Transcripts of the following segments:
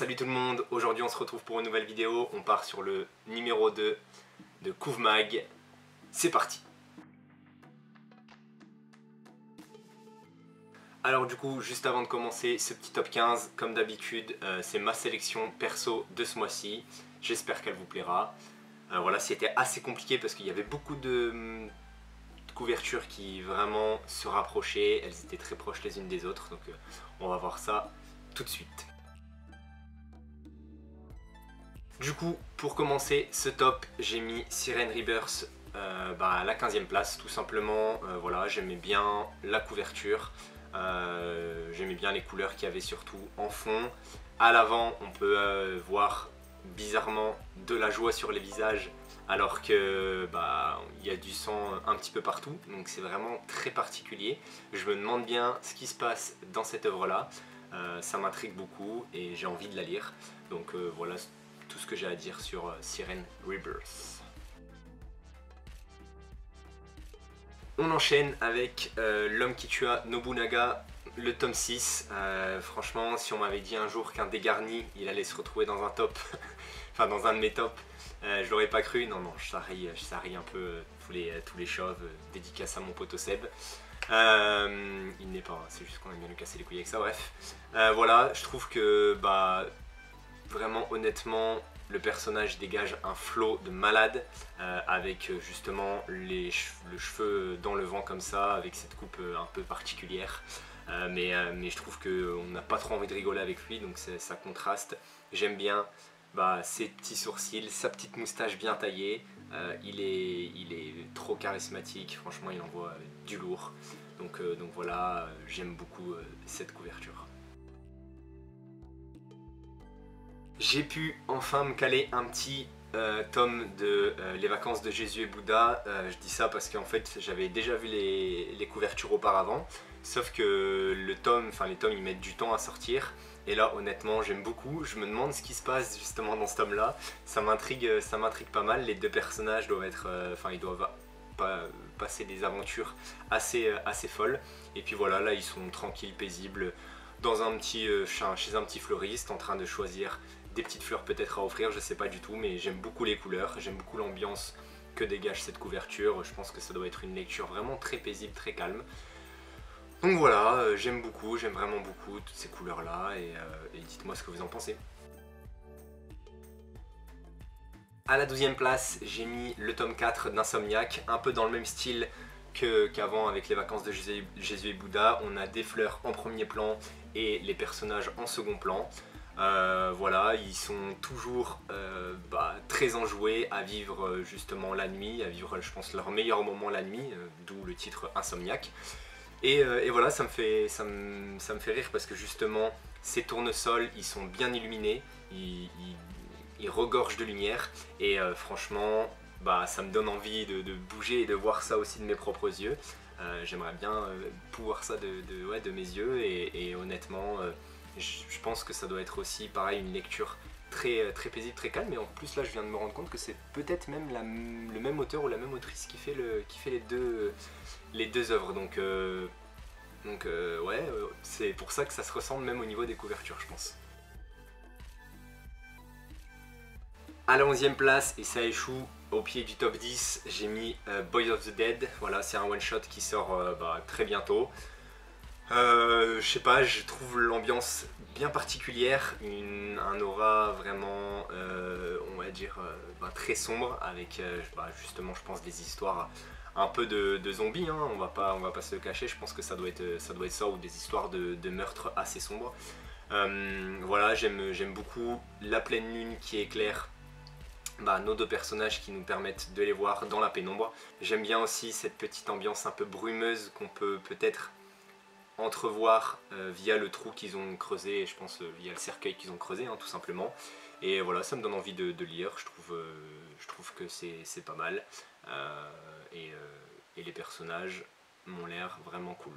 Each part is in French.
Salut tout le monde, aujourd'hui on se retrouve pour une nouvelle vidéo, on part sur le numéro 2 de Couve Mag, c'est parti. Alors du coup, juste avant de commencer ce petit top 15, comme d'habitude, c'est ma sélection perso de ce mois-ci, j'espère qu'elle vous plaira. Voilà, c'était assez compliqué parce qu'il y avait beaucoup de couvertures qui vraiment se rapprochaient, elles étaient très proches les unes des autres, donc on va voir ça tout de suite. Du coup, pour commencer ce top, j'ai mis Siren Rebirth à la 15e place, tout simplement. Voilà, j'aimais bien la couverture, j'aimais bien les couleurs qu'il y avait surtout en fond. À l'avant, on peut voir bizarrement de la joie sur les visages, alors que il y a du sang un petit peu partout, donc c'est vraiment très particulier. Je me demande bien ce qui se passe dans cette œuvre-là. Ça m'intrigue beaucoup et j'ai envie de la lire. Donc voilà tout ce que j'ai à dire sur Siren Rebirth. On enchaîne avec L'homme qui tua Nobunaga, le tome 6. Franchement, si on m'avait dit un jour qu'un dégarni, il allait se retrouver dans un top, enfin dans un de mes tops, je l'aurais pas cru. Non, je sarie un peu tous les chauves, dédicace à mon pote Seb. Il n'est pas, c'est juste qu'on aime bien lui casser les couilles avec ça, bref. Voilà, je trouve que vraiment honnêtement le personnage dégage un flow de malade avec justement le cheveu dans le vent comme ça, avec cette coupe un peu particulière. Mais je trouve qu'on n'a pas trop envie de rigoler avec lui, donc ça contraste. J'aime bien ses petits sourcils, sa petite moustache bien taillée. Il est trop charismatique, franchement il envoie du lourd. Donc voilà, j'aime beaucoup cette couverture. J'ai pu enfin me caler un petit tome de Les vacances de Jésus et Bouddha. Je dis ça parce qu'en fait j'avais déjà vu les couvertures auparavant, sauf que les tomes ils mettent du temps à sortir. Et là honnêtement j'aime beaucoup, je me demande ce qui se passe justement dans ce tome là, ça m'intrigue pas mal. Les deux personnages doivent être, ils doivent passer des aventures assez folles. Et puis voilà, là ils sont tranquilles, paisibles, dans chez un petit fleuriste en train de choisir des petites fleurs peut-être à offrir, je sais pas du tout, mais j'aime beaucoup les couleurs, j'aime beaucoup l'ambiance que dégage cette couverture. Je pense que ça doit être une lecture vraiment très paisible, très calme. Donc voilà, j'aime vraiment beaucoup toutes ces couleurs là et dites-moi ce que vous en pensez. À la 12e place, j'ai mis le tome 4 d'Insomniac, un peu dans le même style qu'avant avec les vacances de Jésus et Bouddha. On a des fleurs en premier plan et les personnages en second plan. Voilà, ils sont toujours très enjoués à vivre justement la nuit, à vivre je pense leur meilleur moment la nuit, d'où le titre Insomniac. Et voilà, ça me fait rire parce que justement ces tournesols ils sont bien illuminés, ils regorgent de lumière et franchement ça me donne envie de bouger et de voir ça aussi de mes propres yeux. J'aimerais bien pouvoir ça de mes yeux et honnêtement je pense que ça doit être aussi pareil une lecture très paisible, très calme. Et en plus là je viens de me rendre compte que c'est peut-être même le même auteur ou la même autrice qui fait les deux œuvres. Donc ouais, c'est pour ça que ça se ressemble même au niveau des couvertures je pense. À la 11e place, et ça échoue au pied du top 10, j'ai mis Boys of the Dead. Voilà, c'est un one shot qui sort très bientôt. Je sais pas, je trouve l'ambiance bien particulière, un aura vraiment, on va dire, très sombre, avec justement je pense des histoires un peu de zombies, hein. On va pas se le cacher, je pense que ça doit être ça ou des histoires de meurtres assez sombres. Voilà, j'aime beaucoup la pleine lune qui éclaire nos deux personnages qui nous permettent de les voir dans la pénombre. J'aime bien aussi cette petite ambiance un peu brumeuse qu'on peut peut-être entrevoir via le trou qu'ils ont creusé, et je pense via le cercueil qu'ils ont creusé, hein, tout simplement. Et voilà, ça me donne envie de lire, je trouve que c'est pas mal. Et les personnages m'ont l'air vraiment cool.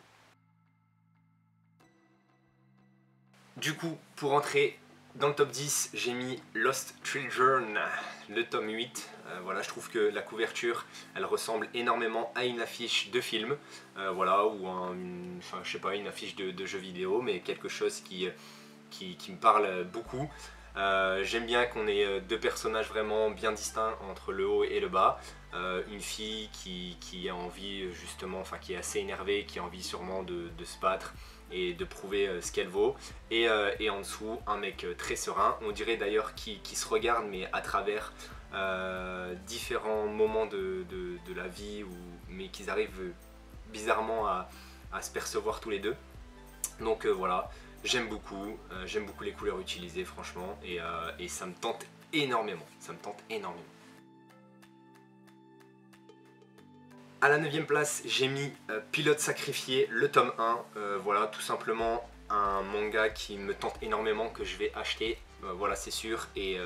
Du coup, pour entrer dans le top 10, j'ai mis Lost Children, le tome 8. Voilà, je trouve que la couverture, elle ressemble énormément à une affiche de film, voilà, ou je sais pas, une affiche de jeu vidéo, mais quelque chose qui qui me parle beaucoup. J'aime bien qu'on ait deux personnages vraiment bien distincts entre le haut et le bas. Une fille qui a envie justement, enfin qui est assez énervée, qui a envie sûrement de se battre et de prouver ce qu'elle vaut. Et en dessous, un mec très serein. On dirait d'ailleurs qui se regarde mais à travers différents moments de la vie, mais qu'ils arrivent bizarrement à se percevoir tous les deux. Donc voilà. J'aime beaucoup les couleurs utilisées franchement et ça me tente énormément, À la 9ème place, j'ai mis Pilote Sacrifié, le tome 1, voilà tout simplement un manga qui me tente énormément, que je vais acheter, voilà c'est sûr, et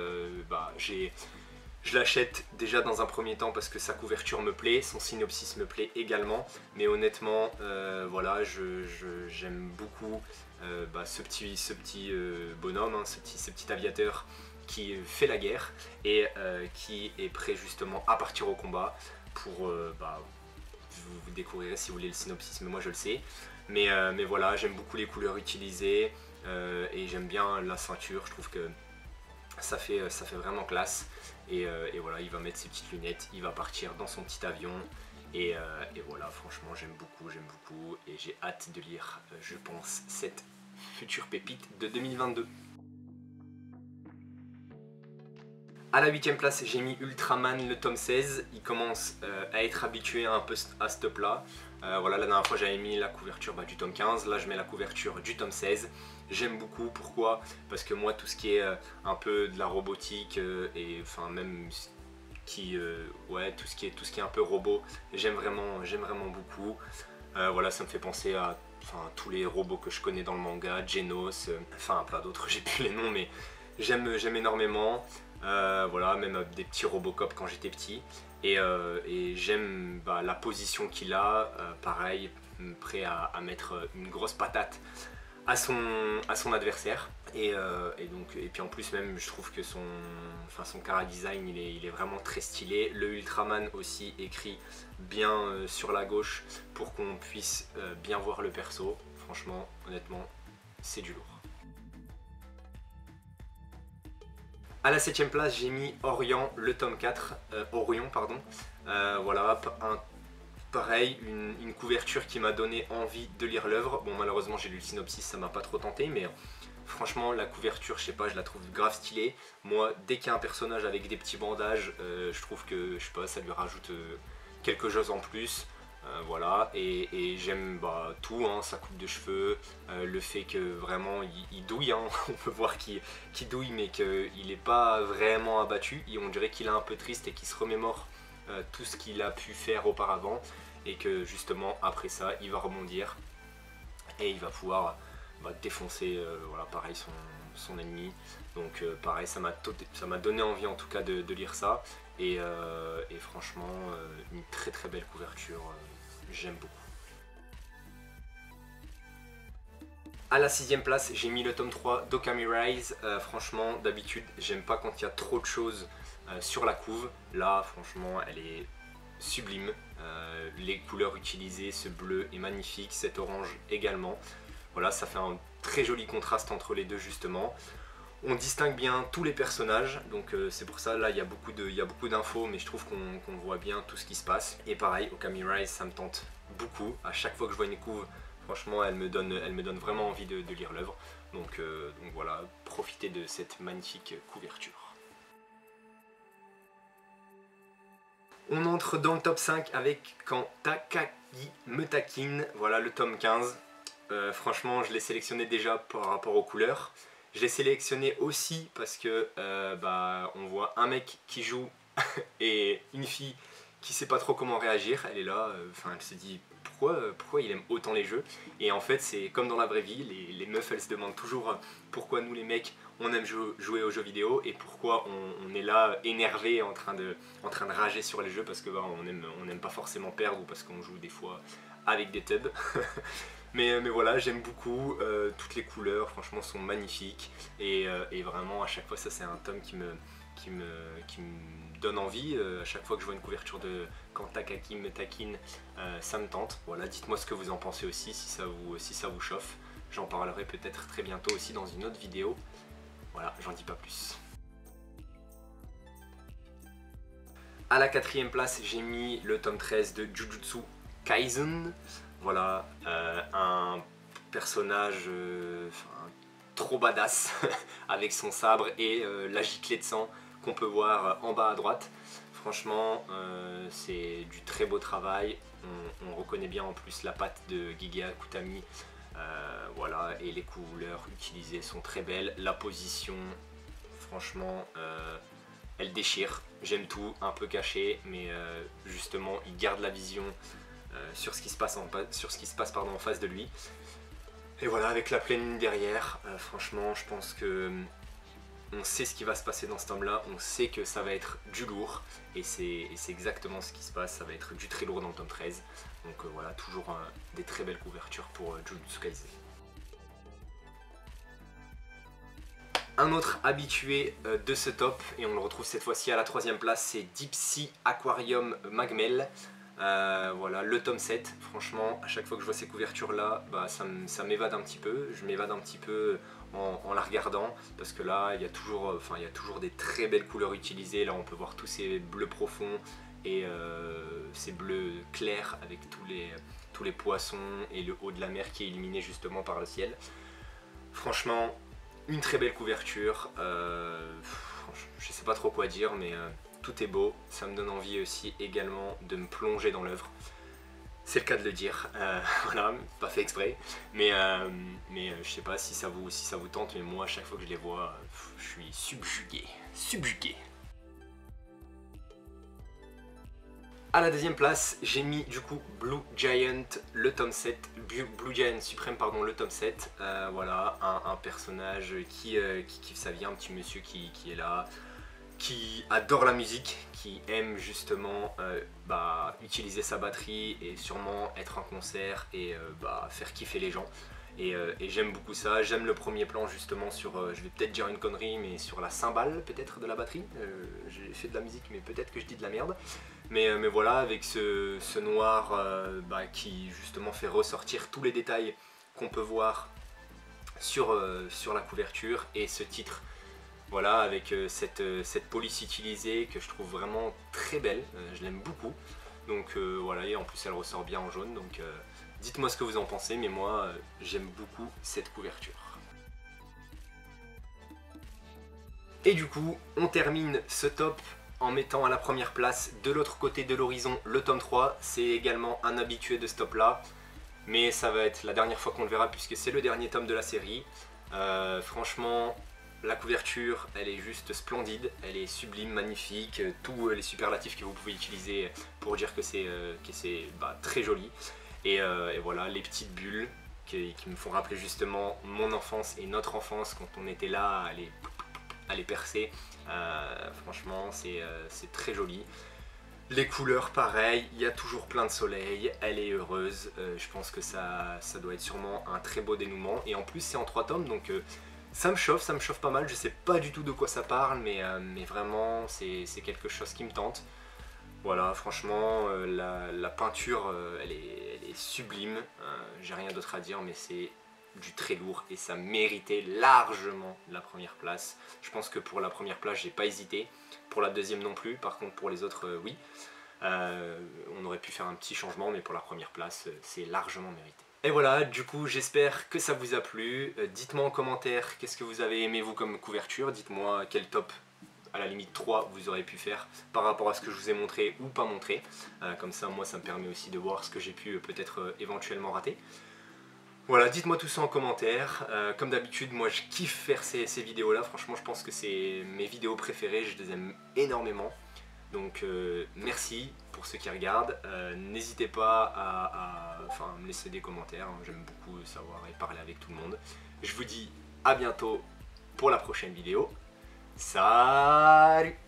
je l'achète déjà dans un premier temps parce que sa couverture me plaît, son synopsis me plaît également, mais honnêtement, voilà, j'aime beaucoup ce petit bonhomme, hein, ce petit aviateur qui fait la guerre et qui est prêt justement à partir au combat pour, vous découvrirez si vous voulez le synopsis, mais moi je le sais. Mais voilà, j'aime beaucoup les couleurs utilisées et j'aime bien la ceinture, je trouve que ça fait vraiment classe. Et voilà, il va mettre ses petites lunettes, il va partir dans son petit avion. Et voilà, franchement, j'aime beaucoup. Et j'ai hâte de lire, je pense, cette future pépite de 2022. À la 8ème place, j'ai mis Ultraman, le tome 16. Il commence à être habitué un peu à ce top-là. Voilà, la dernière fois, j'avais mis la couverture du tome 15. Là, je mets la couverture du tome 16. J'aime beaucoup. Pourquoi? Parce que moi, tout ce qui est un peu de la robotique et enfin même ouais, tout ce qui est un peu robot, j'aime vraiment beaucoup. Voilà, ça me fait penser à tous les robots que je connais dans le manga, Genos, enfin plein d'autres, j'ai plus les noms, mais j'aime énormément. Voilà, même des petits Robocop quand j'étais petit. Et j'aime la position qu'il a, pareil, prêt à mettre une grosse patate à son adversaire. Et puis en plus même je trouve que son chara-design il est vraiment très stylé. Le Ultraman aussi écrit bien sur la gauche pour qu'on puisse bien voir le perso. Franchement, honnêtement, c'est du lourd. À la 7ème place, j'ai mis Orion, le tome 4, Orion pardon. Voilà, pareil, une couverture qui m'a donné envie de lire l'œuvre. Bon, malheureusement j'ai lu le synopsis, ça m'a pas trop tenté, mais franchement la couverture, je sais pas, je la trouve grave stylée. Moi, dès qu'il y a un personnage avec des petits bandages, je trouve que, je sais pas, ça lui rajoute quelque chose en plus. Voilà, et j'aime tout, hein, sa coupe de cheveux, le fait que vraiment il douille, hein, on peut voir qu'il douille mais qu'il n'est pas vraiment abattu, et on dirait qu'il est un peu triste et qu'il se remémore tout ce qu'il a pu faire auparavant, et que justement après ça il va rebondir et il va pouvoir défoncer voilà, pareil son ennemi. Donc pareil, ça m'a donné envie en tout cas de lire ça, et franchement une très belle couverture. J'aime beaucoup. À la 6ème place, j'ai mis le tome 3 d'Okami Rise. Franchement, d'habitude, j'aime pas quand il y a trop de choses sur la couve. Là, franchement, elle est sublime. Les couleurs utilisées, ce bleu est magnifique, cet orange également. Voilà, ça fait un très joli contraste entre les deux justement. On distingue bien tous les personnages, donc c'est pour ça, là il y a beaucoup d'infos, mais je trouve qu'on voit bien tout ce qui se passe. Et pareil, Okami Rise, ça me tente beaucoup. À chaque fois que je vois une couve, franchement, elle me donne vraiment envie de lire l'œuvre. Donc voilà, profitez de cette magnifique couverture. On entre dans le top 5 avec Quand Takagi me taquine, voilà le tome 15. Franchement, je l'ai sélectionné déjà par rapport aux couleurs. Je l'ai sélectionné aussi parce que on voit un mec qui joue et une fille qui sait pas trop comment réagir. Elle est là, elle se dit pourquoi il aime autant les jeux. Et en fait, c'est comme dans la vraie vie, les meufs elles se demandent toujours pourquoi nous les mecs on aime jouer aux jeux vidéo et pourquoi on est là énervé en train de rager sur les jeux, parce que on aime pas forcément perdre, ou parce qu'on joue des fois avec des tubs. Mais voilà, j'aime beaucoup, toutes les couleurs franchement sont magnifiques, et vraiment à chaque fois ça c'est un tome qui me donne envie. À chaque fois que je vois une couverture de Quand Takagi me taquine, ça me tente. Voilà, dites-moi ce que vous en pensez aussi, si ça vous chauffe. J'en parlerai peut-être très bientôt aussi dans une autre vidéo. Voilà, j'en dis pas plus. À la 4e place, j'ai mis le tome 13 de Jujutsu Kaisen. Voilà, un personnage trop badass avec son sabre et la giclée de sang qu'on peut voir en bas à droite. Franchement, c'est du très beau travail. On reconnaît bien en plus la patte de Gege Akutami. Voilà, et les couleurs utilisées sont très belles. La position, franchement, elle déchire. J'aime tout, un peu caché, mais justement, il garde la vision sur ce qui se passe en face de lui. Et voilà, avec la pleine lune derrière, franchement, je pense que on sait ce qui va se passer dans ce tome-là, on sait que ça va être du lourd, et c'est exactement ce qui se passe, ça va être du très lourd dans le tome 13. Donc voilà, toujours des très belles couvertures pour Jujutsu Kaisen. Un autre habitué de ce top, et on le retrouve cette fois-ci à la 3e place, c'est Deep Sea Aquarium Magmel. Voilà, le tome 7, franchement, à chaque fois que je vois ces couvertures-là, bah, ça m'évade un petit peu, je m'évade un petit peu en la regardant, parce que là, il y a toujours des très belles couleurs utilisées. Là, on peut voir tous ces bleus profonds et ces bleus clairs avec tous les poissons et le haut de la mer qui est illuminé justement par le ciel. Franchement, une très belle couverture, je sais pas trop quoi dire, mais tout est beau. Ça me donne envie aussi également de me plonger dans l'œuvre. C'est le cas de le dire, voilà, pas fait exprès, mais je sais pas si ça vous tente, mais moi à chaque fois que je les vois, je suis subjugué. À la 2e place, j'ai mis du coup Blue Giant, le tome 7, Blue Giant Suprême, pardon, le tome 7. Voilà, un personnage qui kiffe sa vie, un petit monsieur qui est là, qui adore la musique, qui aime justement utiliser sa batterie et sûrement être en concert et faire kiffer les gens. Et j'aime beaucoup ça, j'aime le premier plan justement sur, je vais peut-être dire une connerie, mais sur la cymbale peut-être de la batterie. J'ai fait de la musique mais peut-être que je dis de la merde. Mais voilà, avec ce noir qui justement fait ressortir tous les détails qu'on peut voir sur la couverture, et ce titre, voilà, avec cette police utilisée que je trouve vraiment très belle, je l'aime beaucoup. Donc voilà, et en plus elle ressort bien en jaune, donc dites-moi ce que vous en pensez, mais moi j'aime beaucoup cette couverture. Et du coup, on termine ce top en mettant à la première place, de l'autre côté de l'horizon, le tome 3. C'est également un habitué de ce top là, mais ça va être la dernière fois qu'on le verra puisque c'est le dernier tome de la série. Franchement, la couverture, elle est juste splendide, elle est sublime, magnifique, tous les superlatifs que vous pouvez utiliser pour dire que c'est très joli. Et voilà, les petites bulles qui me font rappeler justement mon enfance et notre enfance quand on était là à les percer. Franchement, c'est très joli. Les couleurs, pareil, il y a toujours plein de soleil, elle est heureuse. Je pense que ça doit être sûrement un très beau dénouement. Et en plus, c'est en 3 tomes, donc ça me chauffe pas mal. Je sais pas du tout de quoi ça parle, mais vraiment, c'est quelque chose qui me tente. Voilà, franchement, la peinture, elle est sublime. J'ai rien d'autre à dire, mais c'est du très lourd et ça méritait largement la première place. Je pense que pour la première place, j'ai pas hésité. Pour la deuxième non plus, par contre pour les autres, oui. On aurait pu faire un petit changement, mais pour la première place, c'est largement mérité. Et voilà, du coup, j'espère que ça vous a plu. Dites-moi en commentaire qu'est-ce que vous avez aimé vous comme couverture. Dites-moi quel top, à la limite 3, vous aurez pu faire par rapport à ce que je vous ai montré ou pas montré. Comme ça, moi, ça me permet aussi de voir ce que j'ai pu peut-être éventuellement rater. Voilà, dites-moi tout ça en commentaire. Comme d'habitude, moi je kiffe faire ces vidéos là. Franchement, je pense que c'est mes vidéos préférées, je les aime énormément. Donc merci pour ceux qui regardent. N'hésitez pas à me laisser des commentaires, hein. J'aime beaucoup savoir et parler avec tout le monde. Je vous dis à bientôt pour la prochaine vidéo. Salut!